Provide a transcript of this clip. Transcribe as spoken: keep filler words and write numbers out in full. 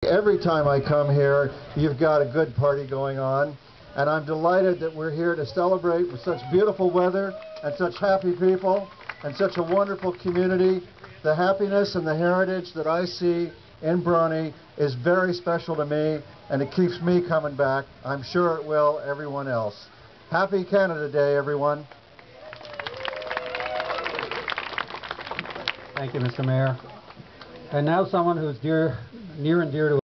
every time I come here, you've got a good party going on. And I'm delighted that we're here to celebrate with such beautiful weather and such happy people and such a wonderful community. The happiness and the heritage that I see in Bronte is very special to me, and it keeps me coming back. I'm sure it will everyone else. Happy Canada Day, everyone. Thank you, Mister Mayor. And now someone who's dear, near and dear to